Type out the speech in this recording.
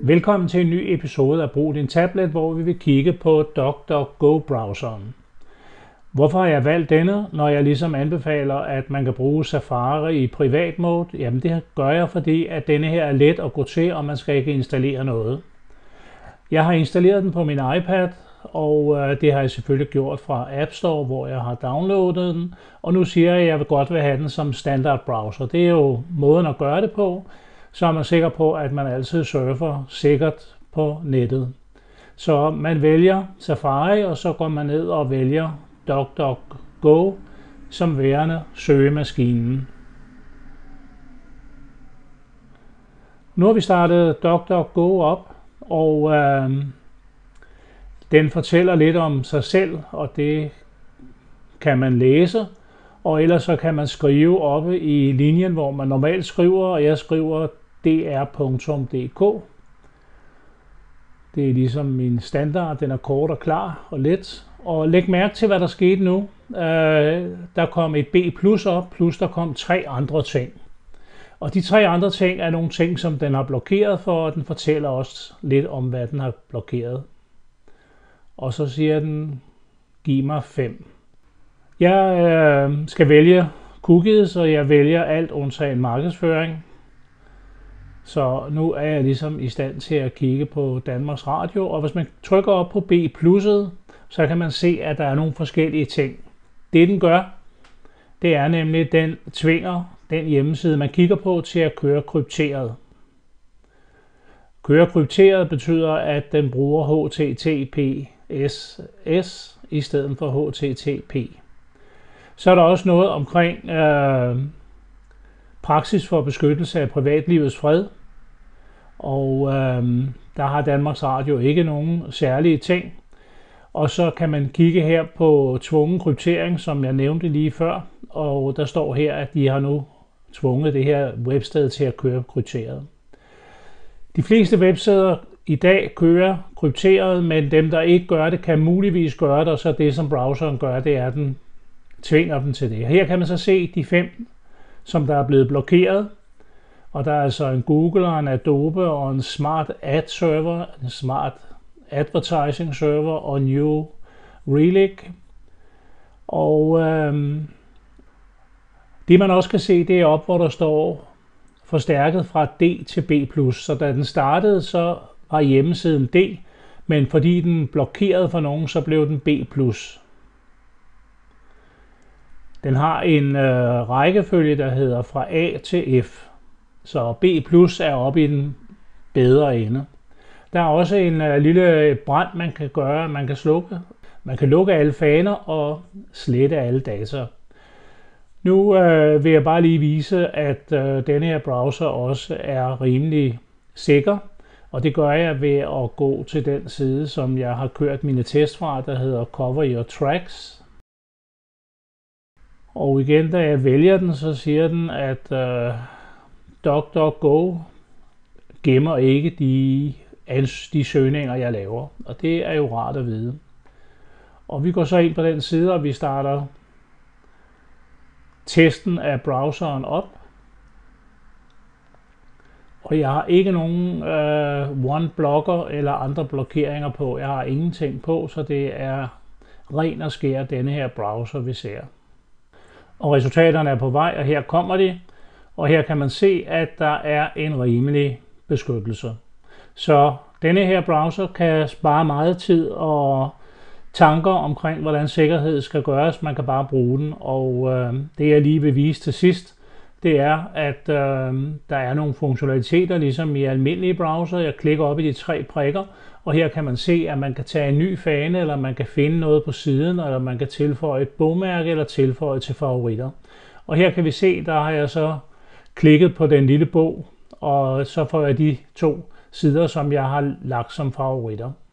Velkommen til en ny episode af Brug din tablet, hvor vi vil kigge på DuckDuckGo-browseren. Hvorfor har jeg valgt denne, når jeg ligesom anbefaler, at man kan bruge Safari i privat mode? Jamen det gør jeg, fordi at denne her er let at gå til, og man skal ikke installere noget. Jeg har installeret den på min iPad, og det har jeg selvfølgelig gjort fra App Store, hvor jeg har downloadet den. Og nu siger jeg, at jeg vil godt vil have den som standard browser. Det er jo måden at gøre det på, så er man sikker på, at man altid surfer sikkert på nettet. Så man vælger Safari, og så går man ned og vælger DuckDuckGo som værende søgemaskinen. Nu har vi startet DuckDuckGo op, og den fortæller lidt om sig selv, og det kan man læse. Og ellers så kan man skrive oppe i linjen, hvor man normalt skriver, og jeg skriver dr.dk. Det er ligesom min standard, den er kort og klar og let. Og læg mærke til, hvad der skete nu. Der kom et B+ op, plus der kom 3 andre ting. Og de 3 andre ting er nogle ting, som den har blokeret for, og den fortæller også lidt om, hvad den har blokeret. Og så siger den, giv mig 5. Jeg skal vælge cookies, og jeg vælger alt undtagen markedsføring. Så nu er jeg ligesom i stand til at kigge på Danmarks Radio, og hvis man trykker op på B+, så kan man se, at der er nogle forskellige ting. Det den gør, det er nemlig, at den tvinger den hjemmeside, man kigger på, til at køre krypteret. Køre krypteret betyder, at den bruger HTTPS i stedet for HTTP. Så er der også noget omkring praksis for beskyttelse af privatlivets fred. Og der har Danmarks Radio ikke nogen særlige ting. Og så kan man kigge her på tvungen kryptering, som jeg nævnte lige før. Og der står her, at de har nu tvunget det her websted til at køre krypteret. De fleste websider i dag kører krypteret, men dem der ikke gør det, kan muligvis gøre det. Og så det som browseren gør, det er, at den tvinger dem til det. Her kan man så se de 5, som der er blevet blokeret. Og der er altså en Google, og en Adobe, og en Smart Ad Server, en Smart Advertising Server og New Relic. Og det man også kan se, det er op, hvor der står forstærket fra D til B+. Så da den startede, så var hjemmesiden D, men fordi den blokerede for nogen, så blev den B+. Den har en rækkefølge, der hedder fra A til F. Så B+ er oppe i den bedre ende. Der er også en lille brand, man kan gøre, man kan slukke. Man kan lukke alle faner og slette alle data. Nu vil jeg bare lige vise, at denne her browser også er rimelig sikker. Og det gør jeg ved at gå til den side, som jeg har kørt mine test fra, der hedder Cover Your Tracks. Og igen, da jeg vælger den, så siger den, at DuckDuckGo gemmer ikke de søgninger, jeg laver. Og det er jo rart at vide. Og vi går så ind på den side, og vi starter testen af browseren op. Og jeg har ikke nogen OneBlocker eller andre blokeringer på. Jeg har ingenting på, så det er ren og skær denne her browser, vi ser. Og resultaterne er på vej, og her kommer de. Og her kan man se, at der er en rimelig beskyttelse. Så denne her browser kan spare meget tid og tanker omkring, hvordan sikkerhed skal gøres. Man kan bare bruge den, og det jeg lige vil vise til sidst, det er, at der er nogle funktionaliteter, ligesom i almindelige browser. Jeg klikker op i de 3 prikker, og her kan man se, at man kan tage en ny fane, eller man kan finde noget på siden, eller man kan tilføje et bogmærke, eller tilføje til favoritter. Og her kan vi se, der har jeg så klikket på den lille bog, og så får jeg de 2 sider, som jeg har lagt som favoritter.